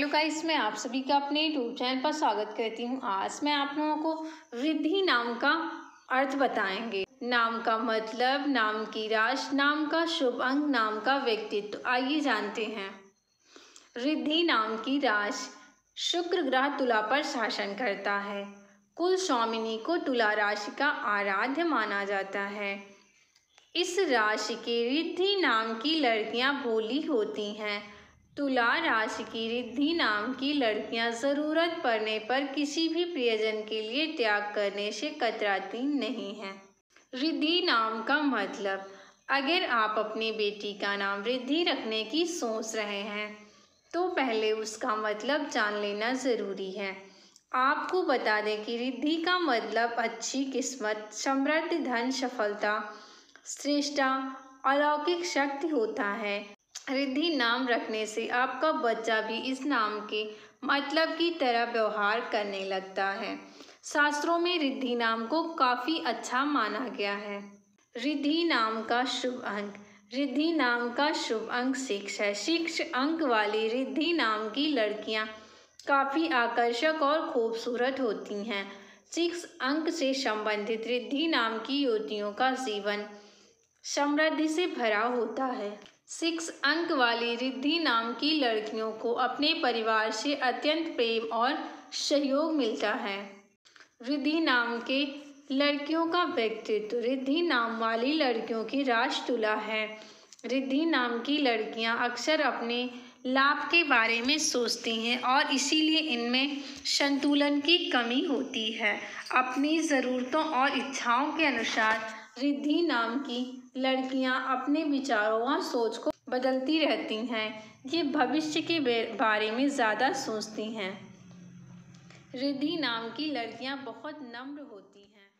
Hello guys, मैं आप सभी का अपने यूट्यूब चैनल पर स्वागत करती हूँ। आज मैं आप लोगों को रिद्धि नाम का अर्थ बताएंगे। नाम का मतलब, नाम की राशि, नाम का शुभ अंक, नाम का व्यक्तित्व। आइए जानते हैं। रिद्धि नाम की राशि शुक्र ग्रह तुला पर शासन करता है। कुल स्वामिनी को तुला राशि का आराध्य माना जाता है। इस राशि के रिद्धि नाम की लड़कियां भोली होती हैं। तुला राशि की रिद्धि नाम की लड़कियां ज़रूरत पड़ने पर किसी भी प्रियजन के लिए त्याग करने से कतराती नहीं हैं। रिद्धि नाम का मतलब, अगर आप अपनी बेटी का नाम रिद्धि रखने की सोच रहे हैं तो पहले उसका मतलब जान लेना ज़रूरी है। आपको बता दें कि रिद्धि का मतलब अच्छी किस्मत, समृद्धि, धन, सफलता, श्रेष्ठता, अलौकिक शक्ति होता है। रिद्धि नाम रखने से आपका बच्चा भी इस नाम के मतलब की तरह व्यवहार करने लगता है। शास्त्रों में रिद्धि नाम को काफ़ी अच्छा माना गया है। रिद्धि नाम का शुभ अंक, रिद्धि नाम का शुभ अंक 6 है। 6 अंक वाली रिद्धि नाम की लड़कियां काफ़ी आकर्षक और खूबसूरत होती हैं। 6 अंक से संबंधित रिद्धि नाम की युवतियों का जीवन समृद्धि से भरा होता है। 6 अंक वाली रिद्धि नाम की लड़कियों को अपने परिवार से अत्यंत प्रेम और सहयोग मिलता है। रिद्धि नाम के लड़कियों का व्यक्तित्व, रिद्धि नाम वाली लड़कियों की राशि तुला है। रिद्धि नाम की लड़कियां अक्सर अपने लाभ के बारे में सोचती हैं और इसीलिए इनमें संतुलन की कमी होती है। अपनी ज़रूरतों और इच्छाओं के अनुसार रिद्धि नाम की लड़कियां अपने विचारों और सोच को बदलती रहती हैं। ये भविष्य के बारे में ज़्यादा सोचती हैं। रिद्धि नाम की लड़कियां बहुत नम्र होती हैं।